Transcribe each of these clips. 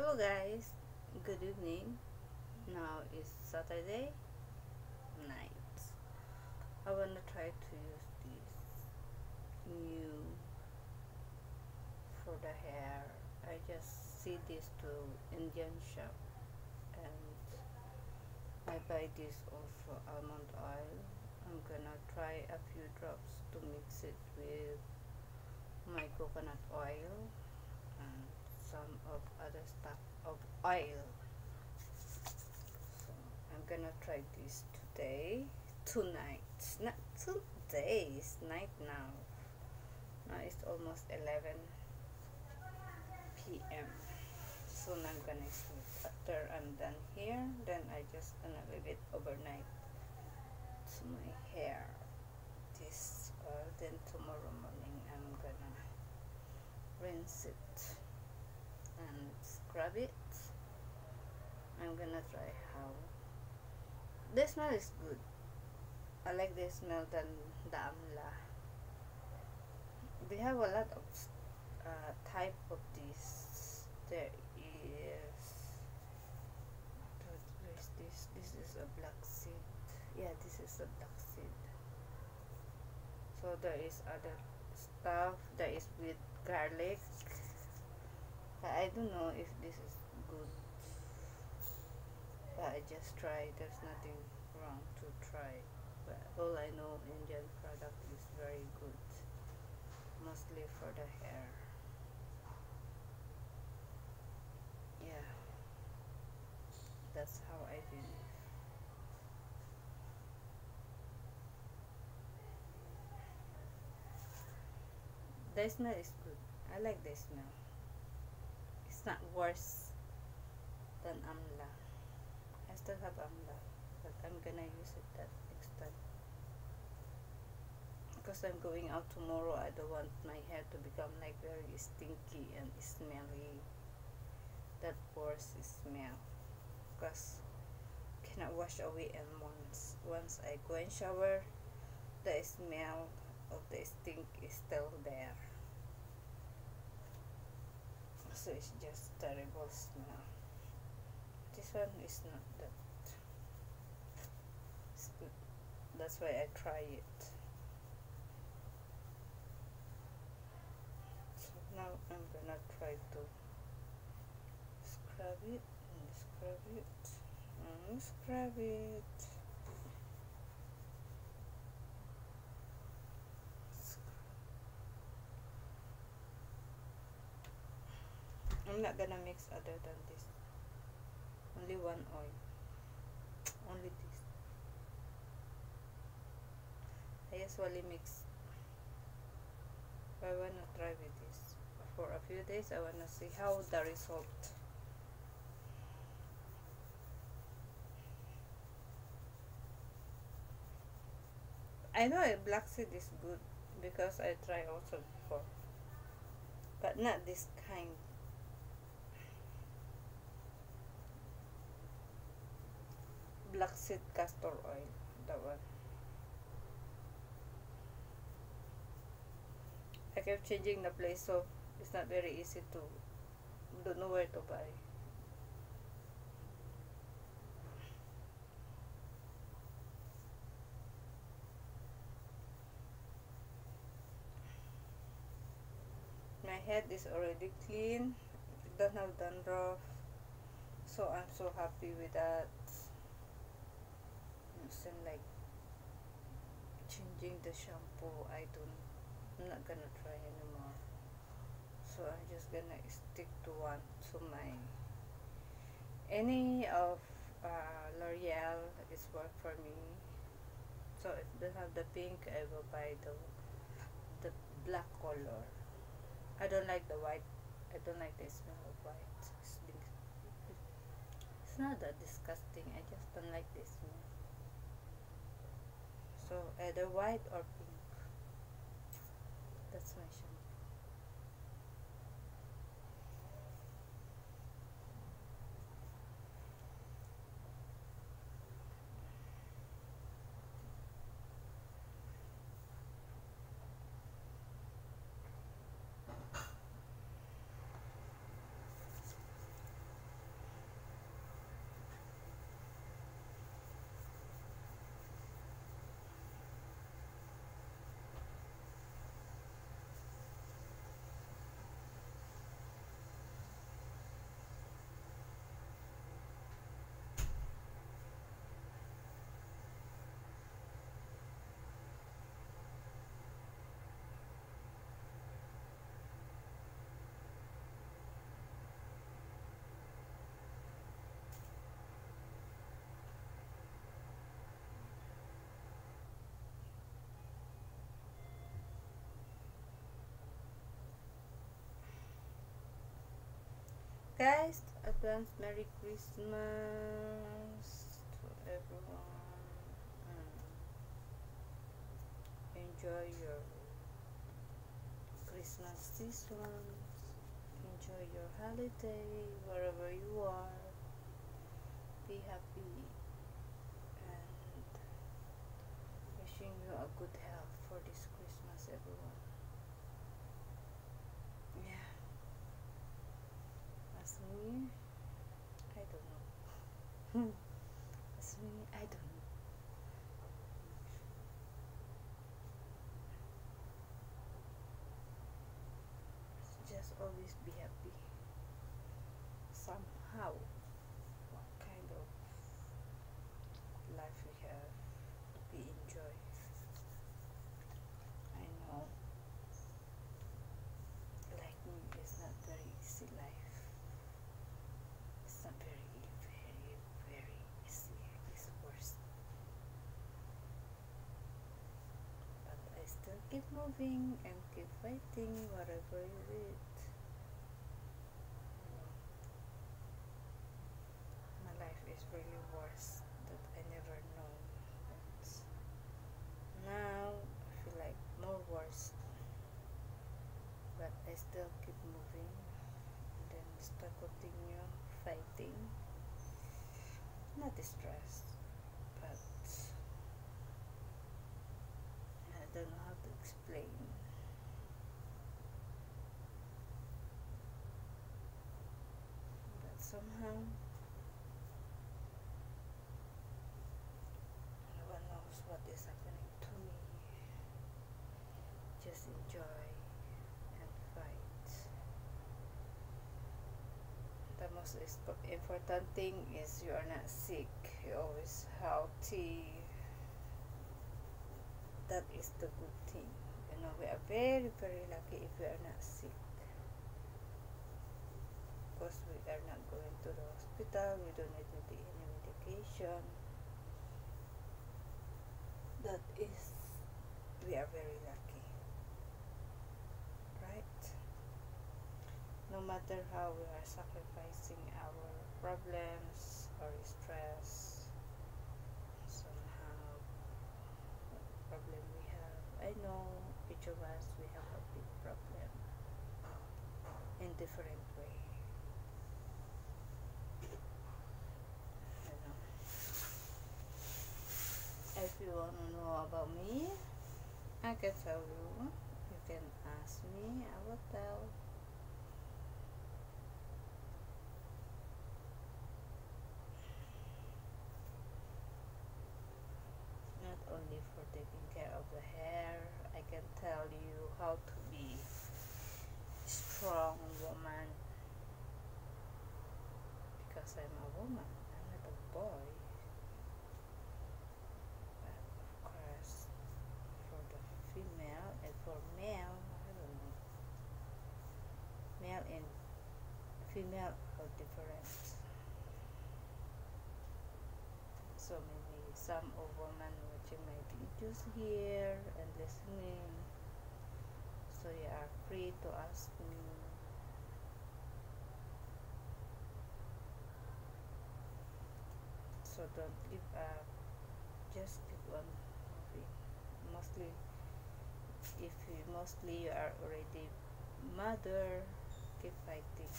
Hello guys, good evening. Now is Saturday night. I wanna try to use this new for the hair. I just see this to Indian shop and I buy this also almond oil. I'm gonna try a few drops to mix it with my coconut oil and some of other stuff of oil. So I'm gonna try this tonight, not today, it's night now. Now it's almost 11 p.m. Soon I'm gonna sleep. After I'm done here, then I just gonna leave it overnight to my hair. This then tomorrow morning I'm gonna rinse it and scrub it. I'm gonna try how. The smell is good. I like the smell than the amla. They have a lot of type of this. There is where's this? This is a black seed. Yeah, this is a black seed. So there is other stuff. There is with garlic. I don't know if this is good, but I just try. There's nothing wrong to try. But all I know, Indian product is very good, mostly for the hair. Yeah, that's how I believe. The smell is good. I like the smell. It's not worse than amla. I still have amla, but I'm gonna use it that next time. Because I'm going out tomorrow, I don't want my hair to become like very stinky and smelly. That worse smell. Because cannot wash away and once I go and shower, the smell of the stink is still there. So it's just terrible smell. This one is not that it's good. That's why I try it. So now I'm gonna try to scrub it and scrub it and scrub it. I'm not gonna mix other than this. Only one oil. Only this. I usually mix. I wanna try with this for a few days. I wanna see how the result. I know a black seed is good because I tried also before, but not this kind. Black seed castor oil, that one. I kept changing the place, so it's not very easy to don't know where to buy. My head is already clean. It don't have dandruff, so I'm so happy with that. Instead like changing the shampoo, I'm not gonna try anymore. So I'm just gonna stick to one. So my any of L'Oreal is work for me. So if they have the pink, I will buy the black color. I don't like the white. I don't like the smell of white. It's not that disgusting. I just don't like the smell. So either white or pink. That's my shampoo. Guys, advance Merry Christmas to everyone. Enjoy your Christmas season. Enjoy your holiday wherever you are. Be happy and wishing you a good health for this Christmas, everyone. Yeah, as me, I don't know. As me, I don't know. Just always be happy. Somehow, what kind of life we have, we enjoy. I know, like me, it's not very easy life. It's not very, very, very easy. It's worse. But I still keep moving and keep fighting whatever you read. My life is really worse that I never know. But now I feel like more worse. But I still keep moving and then still continue fighting. Not stressed, but I don't know how to explain. But somehow no one knows what is happening to me. Just enjoy and fight. The most important thing is you are not sick. You're always healthy. That is the good thing. You know, we are very, very lucky if we are not sick. Because we are not going to the hospital. We don't need any medication. That is, we are very lucky. Right? No matter how we are sacrificing our problems or stress, somehow, what problem we have. I know each of us, we have a big problem in different way. You know. If you want to know about me, I can tell you. You can ask me, I will tell. Not only for taking care of the hair, I can tell you how to be strong woman, because I'm a woman, I'm not a boy. But of course, for the female and for male, I don't know. Male and female are different. So maybe some of women watching my videos here and listening. So you are free to ask me. So don't give up. Just keep on moving. Mostly, if you are already mother, keep fighting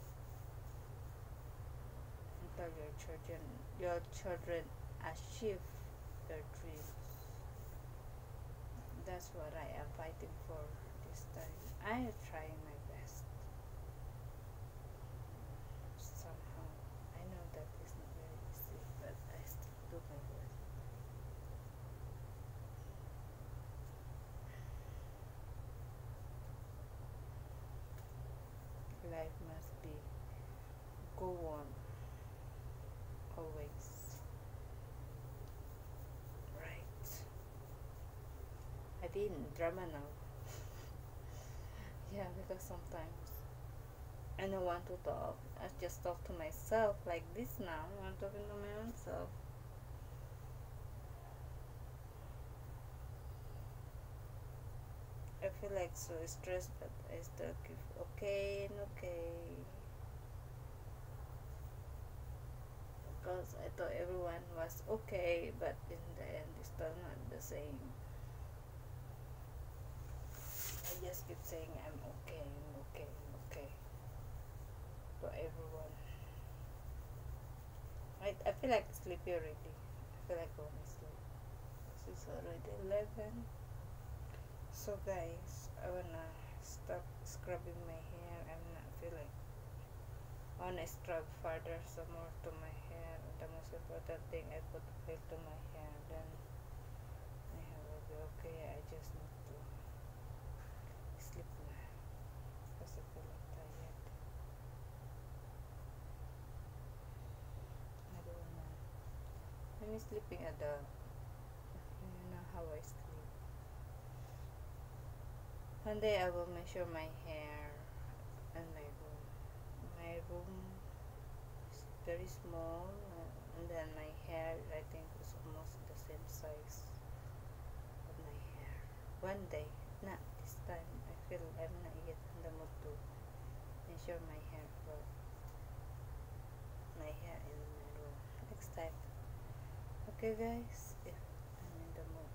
until your children achieve their dreams. That's what I am fighting for this time. I am trying my best. Somehow, I know that is not very easy, but I still do my best. Life must be go on always. Right. I didn't drama now. Yeah, because sometimes I don't want to talk. I just talk to myself like this now. I'm talking to my own self. I feel like so stressed, but I still keep okay and okay. because I thought everyone was okay, but in the end it's still not the same. I just keep saying I'm okay, I'm okay, I'm okay to everyone. Right? I feel like sleepy already. I feel like going to sleep. It's already 11. So guys, I wanna stop scrubbing my hair. I'm not feeling. I wanna scrub further some more to my hair. The most important thing, I put oil to my hair. Then my hair will be okay. I just need to sleep na because I feel like tired. I don't know. When I'm sleeping at the, you know how I sleep. One day I will measure my hair in my room. My room is very small, and then my hair I think is almost the same size of my hair. One day, not this time. I feel I'm not yet in the mood to measure my hair, but my hair in my room next time. Okay, guys, if I'm in the mood.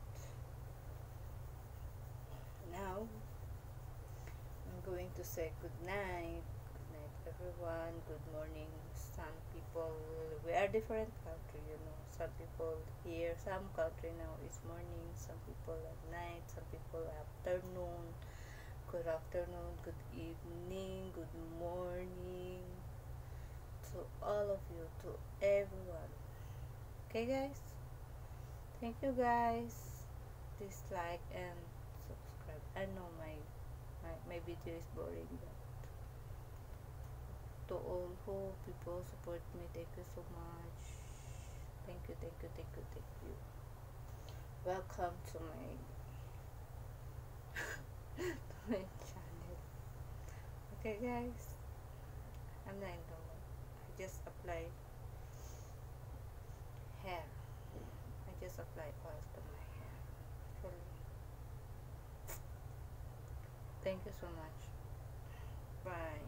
Now I'm going to say good night. Good night, everyone. Good morning. Some people, we are different country, you know. Some people here, some country now is morning. Some people at night. Some people afternoon. Good afternoon. Good evening. Good morning to all of you, to everyone. Okay, guys. Thank you, guys. Please like and subscribe. I know my video is boring, but to all who people support me, thank you so much. Thank you, thank you, thank you, thank you. Welcome to my channel. Okay, guys, I'm not in the mood. I just apply hair. I just apply oil to my hair. Actually, thank you so much. Bye.